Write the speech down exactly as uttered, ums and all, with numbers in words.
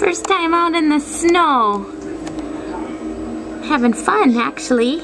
First time out in the snow. Having fun, actually.